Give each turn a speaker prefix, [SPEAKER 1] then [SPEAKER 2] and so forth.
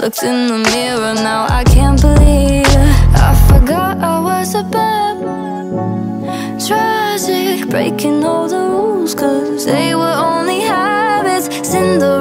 [SPEAKER 1] Looked in the mirror, now I can't believe I forgot I was a bad tragic, breaking all the rules, 'cause they were only habits. Cinderella